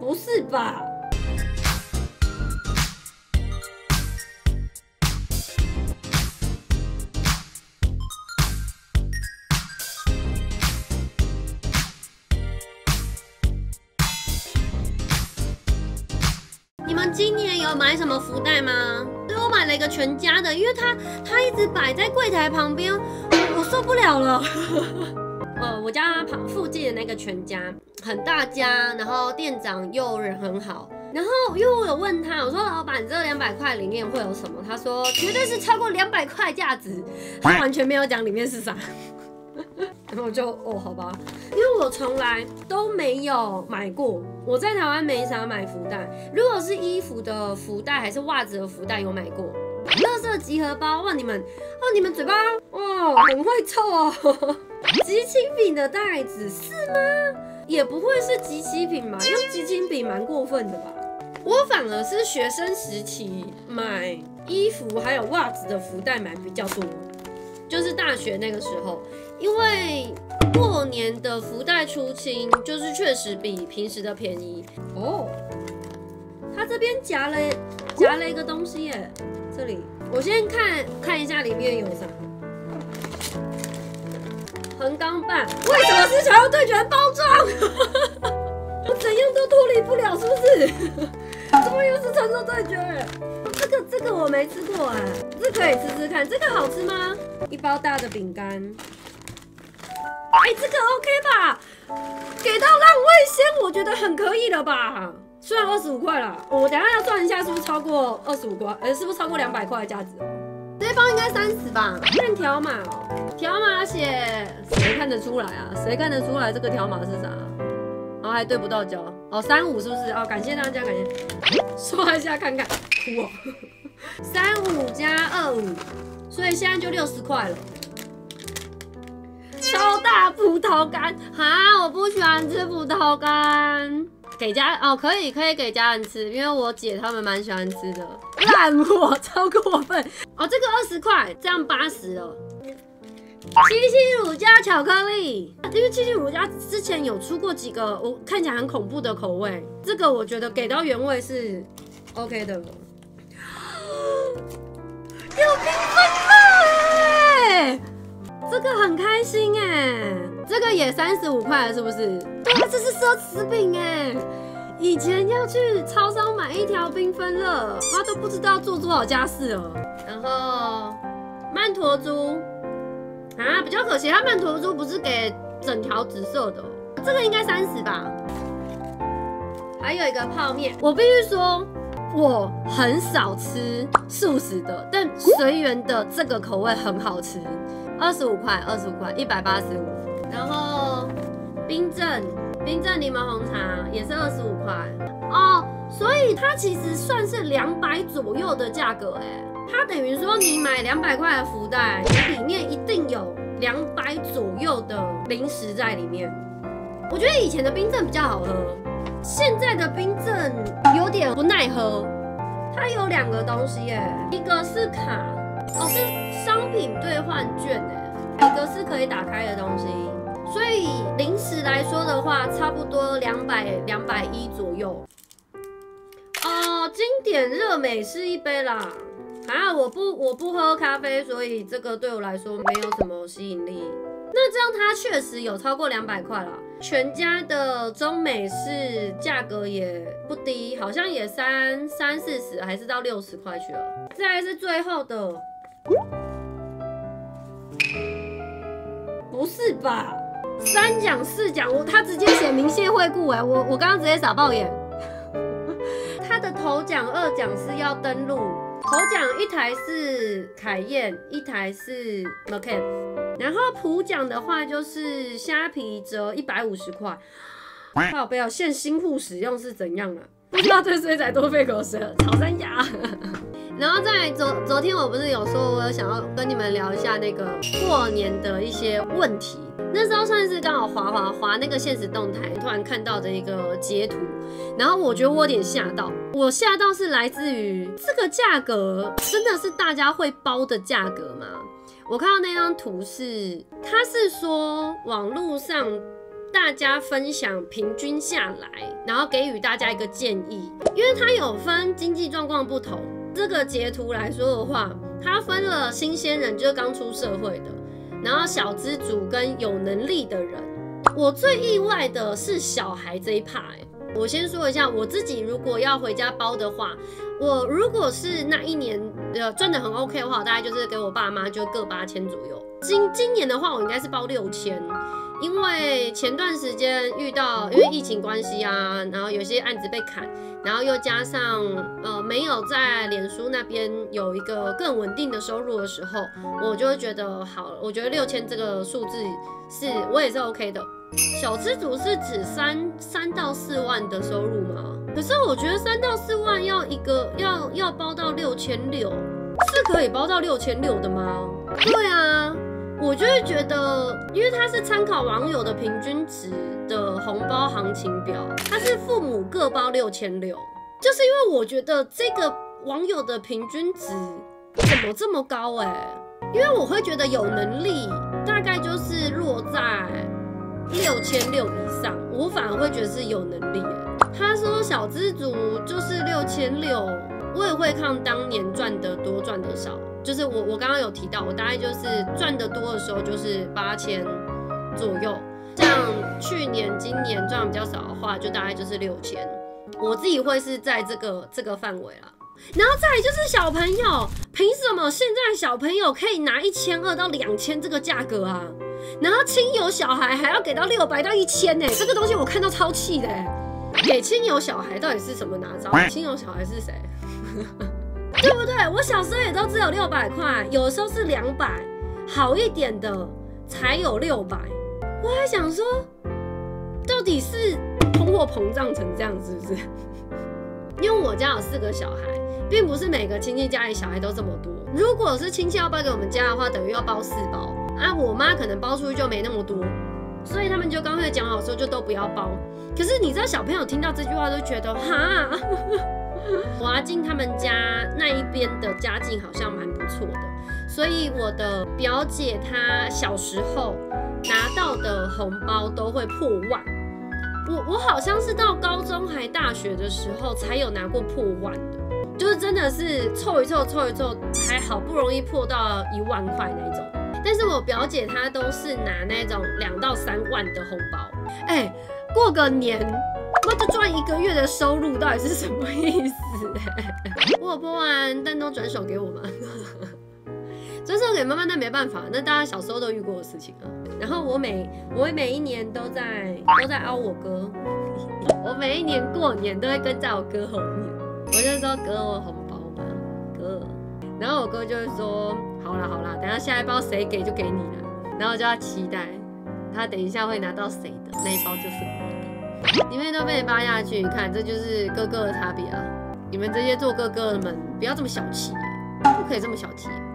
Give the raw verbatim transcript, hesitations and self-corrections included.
不是吧？你们今年有买什么福袋吗？对，我买了一个全家的，因为它它一直摆在柜台旁边，我受不了了。呃，我家旁附近的那个全家很大家，然后店长又人很好。然后因为我有问他，我说老板，这两百块里面会有什么？他说绝对是超过两百块价值，他完全没有讲里面是啥。然后我就哦，好吧，因为我从来都没有买过，我在台湾没啥买福袋。如果是衣服的福袋还是袜子的福袋有买过。垃圾集合包，哇，你们哦，你们嘴巴哦很会凑哦。集齐品的袋子是吗？也不会是集齐品吧？用集齐品蛮过分的吧？我反而是学生时期买衣服还有袜子的福袋买比较多，就是大学那个时候，因为过年的福袋出清，就是确实比平时的便宜哦。它这边夹了夹了一个东西耶，这里我先看看一下里面有啥。横钢棒，为什么是想要对决包装？我怎样都脱离不了，是不是？怎么又是传说对决？这个这个我没吃过哎，这可以吃吃看，这个好吃吗？一包大的饼干，哎，这个 OK 吧？给到浪味仙，我觉得很可以了吧？虽然二十五块啦，我等一下要算一下是不是超过二十五块，呃，是不是超过两百块的价值？这包应该三十吧？看条码哦，条码写谁看得出来啊？谁看得出来这个条码是啥？然后还对不到焦哦，三五是不是？哦，感谢大家，感谢。刷一下看看，哭哦。三五加二五，所以现在就六十块了。超大葡萄干，哈，我不喜欢吃葡萄干。给家哦，可以可以给家人吃，因为我姐他们蛮喜欢吃的。烂货，超过分哦！这个二十块，这样八十了。七七乳加巧克力，因为七七乳加之前有出过几个我看起来很恐怖的口味，这个我觉得给到原味是 OK 的。有缤纷了，这个很开心哎，这个也三十五块了，是不是？对啊，这是奢侈品哎。以前要去超商买一条缤纷乐，妈都不知道做多少家事了。然后曼陀珠啊，比较可惜，它曼陀珠不是给整条紫色的，这个应该三十吧。还有一个泡面，我必须说，我很少吃素食的，但随缘的这个口味很好吃，二十五块，二十五块，一百八十五。然后冰镇。冰镇柠檬红茶也是二十五块哦，所以它其实算是两百左右的价格哎。它等于说你买两百块的福袋，你里面一定有两百左右的零食在里面。我觉得以前的冰镇比较好喝，现在的冰镇有点不耐喝。它有两个东西哎，一个是卡哦，是商品兑换券哎，一个是可以打开的东西。所以零食来说的话，差不多两百两百一左右。哦，经典热美式一杯啦。啊，我不我不喝咖啡，所以这个对我来说没有什么吸引力。那这样它确实有超过两百块啦。全家的中美式价格也不低，好像也三三四十还是到六十块去了。再来是最后的，不是吧？三奖四奖，我他直接写明谢惠顾哎，我我刚刚直接傻爆眼。他的头奖、二奖是要登录，头奖一台是凯宴，一台是 Macan， 然后普奖的话就是虾皮折一百五十块。靠背哦，限新户使用是怎样啊？不知道对水仔多费口舌，炒三牙。然后在昨昨天我不是有说，我有想要跟你们聊一下那个过年的一些问题。那时候算是刚好滑滑滑那个限时动态，突然看到的一个截图，然后我觉得我有点吓到。我吓到是来自于这个价格真的是大家会包的价格吗？我看到那张图是，他是说网络上大家分享平均下来，然后给予大家一个建议，因为它有分经济状况不同。这个截图来说的话，它分了新鲜人，就是刚出社会的，然后小资族跟有能力的人。我最意外的是小孩这一 part、欸。我先说一下，我自己如果要回家包的话，我如果是那一年呃赚的很 OK 的话，我大概就是给我爸妈就各八千左右。今今年的话，我应该是包六千。因为前段时间遇到因为疫情关系啊，然后有些案子被砍，然后又加上呃没有在脸书那边有一个更稳定的收入的时候，我就会觉得好，我觉得六千这个数字是我也是 OK 的。小资族是指三三到四万的收入吗？可是我觉得三到四万要一个要要包到六千六，是可以包到六千六的吗？对啊。我就会觉得，因为它是参考网友的平均值的红包行情表，它是父母各包六千六，就是因为我觉得这个网友的平均值怎么这么高哎、欸？因为我会觉得有能力大概就是落在六千六以上，我反而会觉得是有能力、欸。他说小资族就是六千六，我也会看当年赚得多赚得少。就是我，我刚刚有提到，我大概就是赚得多的时候就是八千左右，像去年、今年赚比较少的话，就大概就是六千。我自己会是在这个这个范围啦。然后再来就是小朋友，凭什么现在小朋友可以拿一千二到两千这个价格啊？然后亲友小孩还要给到六百到一千呢？这个东西我看到超气的、欸。给亲友小孩到底是什么拿招？亲友小孩是谁？对不对？我小时候也都只有六百块，有的时候是两百，好一点的才有六百。我还想说，到底是通货膨胀成这样是不是？因为我家有四个小孩，并不是每个亲戚家里小孩都这么多。如果是亲戚要包给我们家的话，等于要包四包啊。我妈可能包出去就没那么多，所以他们就刚才讲好说就都不要包。可是你知道小朋友听到这句话都觉得哈。我阿静他们家那一边的家境好像蛮不错的，所以我的表姐她小时候拿到的红包都会破万。我我好像是到高中还大学的时候才有拿过破万的，就是真的是凑一凑凑一凑，还好不容易破到一万块那种。但是我表姐她都是拿那种两到三万的红包，哎、欸，过个年。那就赚一个月的收入，到底是什么意思、欸？我有破完，但都转手给我吗？转手给妈妈，那没办法，那大家小时候都遇过的事情啊。然后我每我每一年都在都在凹我哥，我每一年过年都会跟在我哥后面，我就说哥我红包嘛，哥。然后我哥就会说好啦好啦，等下下一包谁给就给你了。然后我就要期待他等一下会拿到谁的那一包就是我。你们都被扒下去，你看这就是哥哥的差别啊！你们这些做哥哥的们，不要这么小气，不可以这么小气。